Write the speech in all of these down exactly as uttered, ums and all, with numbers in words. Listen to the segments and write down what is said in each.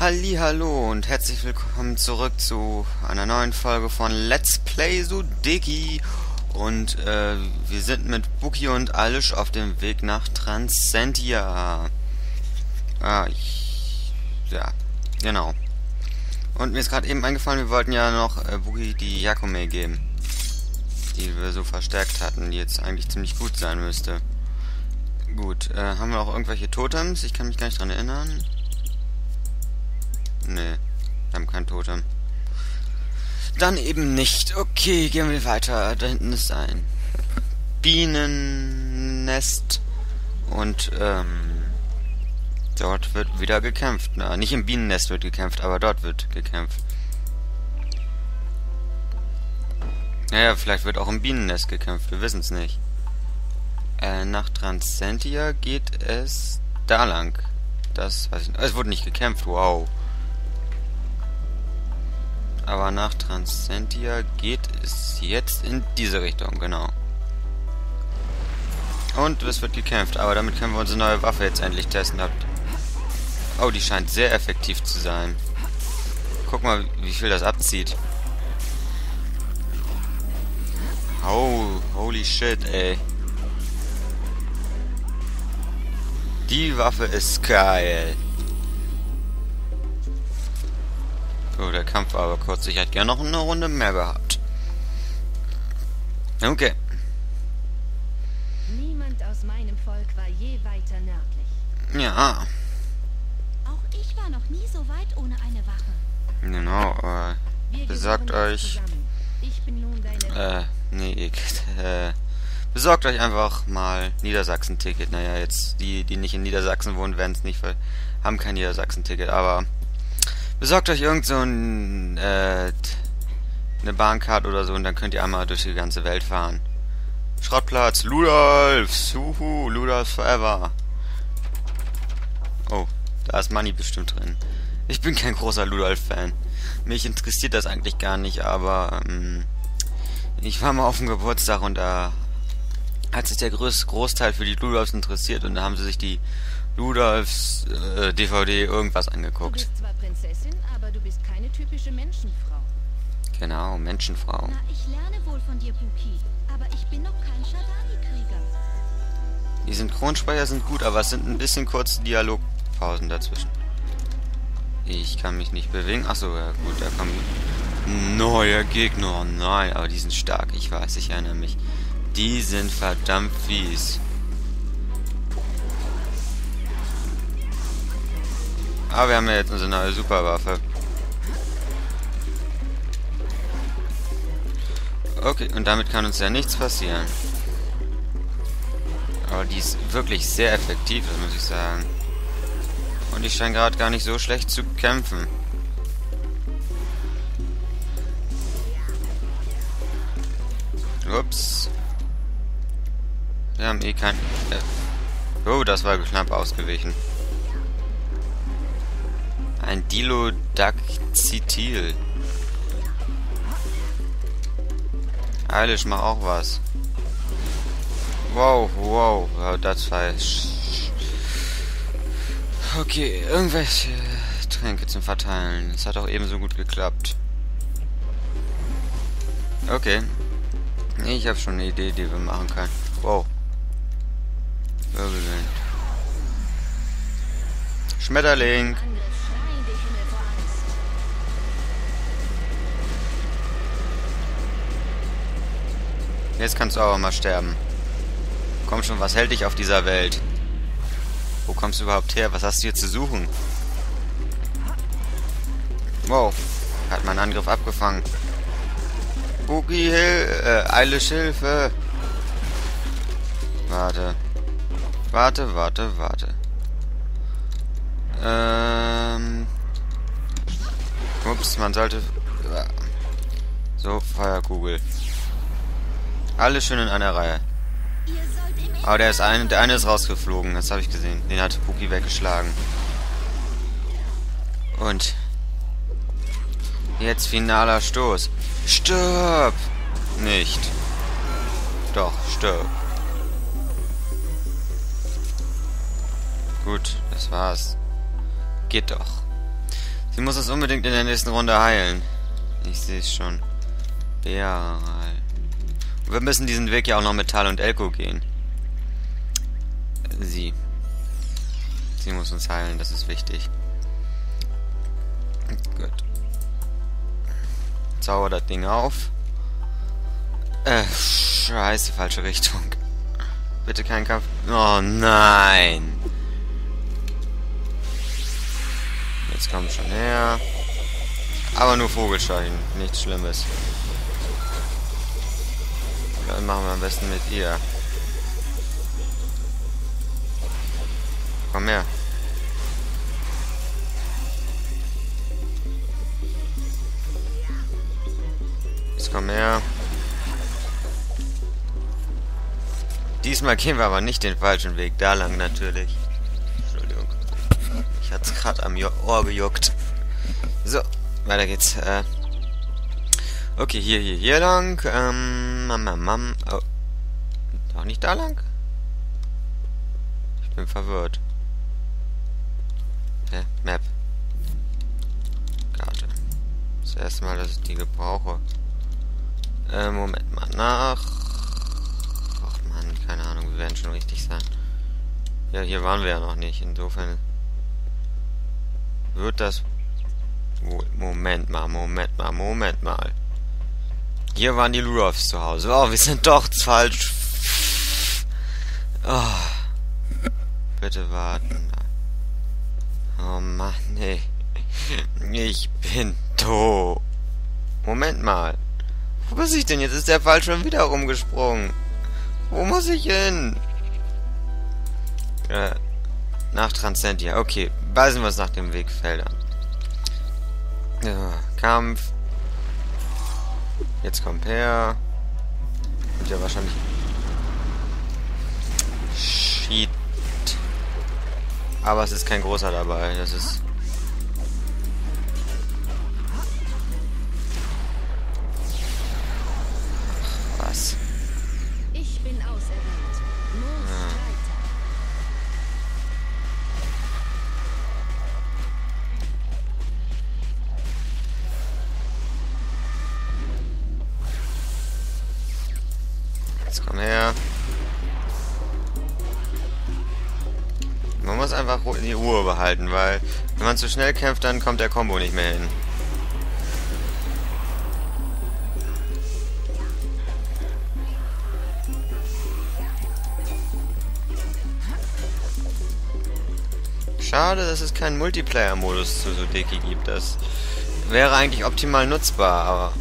Hallihallo und herzlich willkommen zurück zu einer neuen Folge von Let's Play Sudeki. Und äh, wir sind mit Buki und Alish auf dem Weg nach Transcentia. Ah, ich... Ja, genau. Und mir ist gerade eben eingefallen, wir wollten ja noch äh, Buki die Yakume geben. Die wir so verstärkt hatten, die jetzt eigentlich ziemlich gut sein müsste. Gut, äh, haben wir auch irgendwelche Totems? Ich kann mich gar nicht dran erinnern. Nee, wir haben kein Totem. Dann eben nicht. Okay, gehen wir weiter. Da hinten ist ein Bienennest. Und, ähm, dort wird wieder gekämpft. Na, nicht im Bienennest wird gekämpft, aber dort wird gekämpft. Naja, vielleicht wird auch im Bienennest gekämpft. Wir wissen es nicht. Äh, nach Transcentia geht es da lang. Das weiß ich nicht. Es wurde nicht gekämpft. Wow. Aber nach Transcentia geht es jetzt in diese Richtung, genau. Und es wird gekämpft, aber damit können wir unsere neue Waffe jetzt endlich testen. Oh, die scheint sehr effektiv zu sein. Guck mal, wie viel das abzieht. Oh, holy shit, ey. Die Waffe ist geil. So, der Kampf war aber kurz. Ich hätte gerne noch eine Runde mehr gehabt. Okay. Niemand aus meinem Volk war je weiter nördlich. Ja. Auch ich war noch nie so weit ohne eine Wache. Genau, äh, Wir besorgt gehören jetzt euch... zusammen. Ich bin nun deine... Äh, nee, ich, äh, besorgt euch einfach mal Niedersachsen-Ticket. Naja, jetzt, die, die nicht in Niedersachsen wohnen, werden es nicht, weil haben kein Niedersachsen-Ticket, aber besorgt euch irgend so ein, äh, eine Bahncard oder so und dann könnt ihr einmal durch die ganze Welt fahren. Schrottplatz, Ludolfs, huhu, Ludolfs forever. Oh, da ist Money bestimmt drin. Ich bin kein großer Ludolf-Fan. Mich interessiert das eigentlich gar nicht, aber, ähm, ich war mal auf dem Geburtstag und da hat sich der größte Großteil für die Ludolfs interessiert und da haben sie sich die Ludolfs äh, D V D irgendwas Du angeguckt. bist zwar Prinzessin, aber du bist keine typische Menschenfrau. Genau, Menschenfrau. Na, ich lerne wohl von dir, Buki. Aber ich bin noch kein Shadani-Krieger. Die Synchronsprecher sind gut, aber es sind ein bisschen kurze Dialogpausen dazwischen. Ich kann mich nicht bewegen. Achso, ja gut, da kommen neue Gegner. Nein, aber die sind stark. Ich weiß, ich erinnere mich. Die sind verdammt fies. Aber wir haben ja jetzt unsere neue Superwaffe. Okay, und damit kann uns ja nichts passieren. Aber die ist wirklich sehr effektiv, das muss ich sagen. Und ich scheine gerade gar nicht so schlecht zu kämpfen. Ups. Wir haben eh kein... Äh oh, das war knapp ausgewichen. Ein Dilodactyl. Alish, mach auch was. Wow, wow, wow, das war... Okay, irgendwelche Tränke zum Verteilen. Das hat auch ebenso gut geklappt. Okay. Ich habe schon eine Idee, die wir machen können. Wow. Wirbelwind. Schmetterling. Jetzt kannst du aber mal sterben. Komm schon, was hält dich auf dieser Welt? Wo kommst du überhaupt her? Was hast du hier zu suchen? Wow. Hat meinen Angriff abgefangen. Buki, Hil äh, Alish, Hilfe. Warte. Warte, warte, warte. Ähm. Ups, man sollte... So, Feuerkugel. Alles schön in einer Reihe. Aber der ist ein, der eine ist rausgeflogen, das habe ich gesehen. Den hat Buki weggeschlagen. Und jetzt finaler Stoß. Stirb! Nicht. Doch, stirb. Gut, das war's. Geht doch. Sie muss es unbedingt in der nächsten Runde heilen. Ich sehe es schon. Beral. Wir müssen diesen Weg ja auch noch mit Tal und Elko gehen. Sie. Sie muss uns heilen, das ist wichtig. Gut. Zauber das Ding auf. Äh, scheiße, falsche Richtung. Bitte kein Kampf. Oh nein. Jetzt komm schon her. Aber nur Vogelscheuchen, nichts Schlimmes. Dann machen wir am besten mit ihr. Komm her. Jetzt komm her. Diesmal gehen wir aber nicht den falschen Weg. Da lang natürlich. Entschuldigung. Ich hat's gerade am Ohr gejuckt. So, weiter geht's. Äh okay, hier, hier, hier lang. Ähm, mam, mam, mam. Oh. Doch nicht da lang? Ich bin verwirrt. Hä? Map. Karte. Das erste Mal, dass ich die gebrauche. Äh, Moment mal. Nach. Ach man, keine Ahnung, wir werden schon richtig sein. Ja, hier waren wir ja noch nicht. Insofern wird das wohl. Moment mal, Moment mal, Moment mal. Hier waren die Ludolfs zu Hause. Oh, wir sind doch falsch. Oh. Bitte warten. Oh Mann, nee. Ich bin tot. Moment mal. Wo muss ich denn? Jetzt ist der Fall schon wieder rumgesprungen. Wo muss ich hin? Äh, nach Transcendia. Okay, weisen wir uns nach dem Wegfeld an. Ja, Kampf. Jetzt kommt her. Wird ja wahrscheinlich... Shit. Aber es ist kein großer dabei. Das ist... Ach, was? Ich bin auserwählt. Los, Ja. weiter. Jetzt komm her. Man muss einfach die Ruhe behalten, weil wenn man zu schnell kämpft, dann kommt der Combo nicht mehr hin. Schade, dass es keinen Multiplayer-Modus zu Sudeki gibt. Das wäre eigentlich optimal nutzbar, aber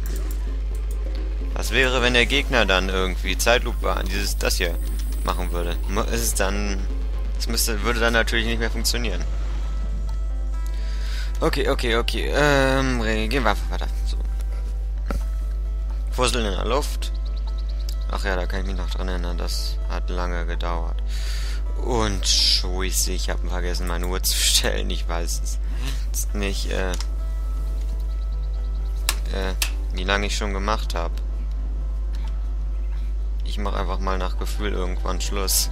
was wäre, wenn der Gegner dann irgendwie Zeitlupe an dieses das hier machen würde? Ist es dann... Das müsste, würde dann natürlich nicht mehr funktionieren. Okay, okay, okay. Ähm, gehen wir einfach weiter. So. Fusseln in der Luft. Ach ja, da kann ich mich noch dran erinnern. Das hat lange gedauert. Und scheiße, ich habe vergessen, meine Uhr zu stellen. Ich weiß es ist nicht, äh, äh, wie lange ich schon gemacht habe. Ich mache einfach mal nach Gefühl irgendwann Schluss.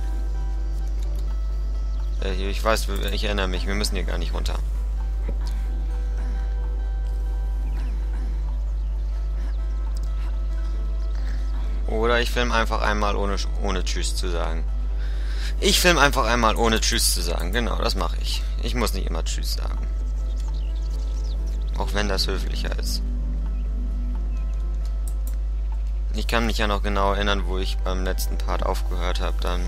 Äh, ich weiß, ich erinnere mich, wir müssen hier gar nicht runter. Oder ich film einfach einmal ohne, ohne Tschüss zu sagen. Ich film einfach einmal ohne Tschüss zu sagen. Genau, das mache ich. Ich muss nicht immer Tschüss sagen. Auch wenn das höflicher ist. Ich kann mich ja noch genau erinnern, wo ich beim letzten Part aufgehört habe. Dann...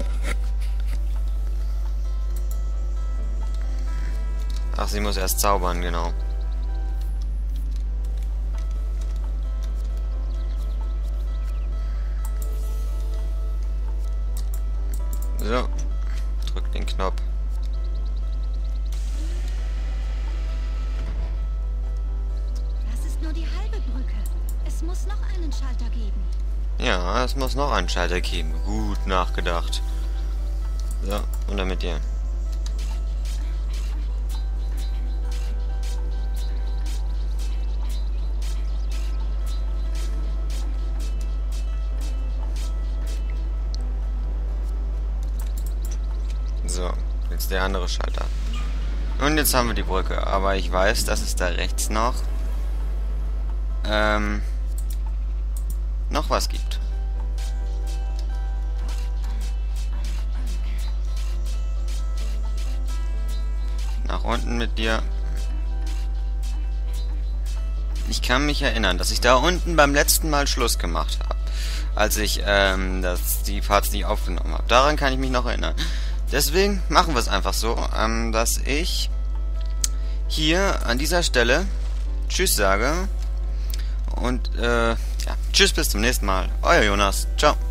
Ach, sie muss erst zaubern, genau. So. Drück den Knopf. Das ist nur die halbe Brücke. Es muss noch einen Schalter geben. Ja, es muss noch einen Schalter geben. Gut nachgedacht. So, und dann mit dir. So, jetzt der andere Schalter. Und jetzt haben wir die Brücke. Aber ich weiß, dass es da rechts noch ähm, noch was gibt. Nach unten mit dir. Ich kann mich erinnern, dass ich da unten beim letzten Mal Schluss gemacht habe. Als ich ähm, das, die Parts nicht aufgenommen habe. Daran kann ich mich noch erinnern. Deswegen machen wir es einfach so, ähm, dass ich hier an dieser Stelle Tschüss sage. Und äh, ja, Tschüss, bis zum nächsten Mal. Euer Jonas. Ciao.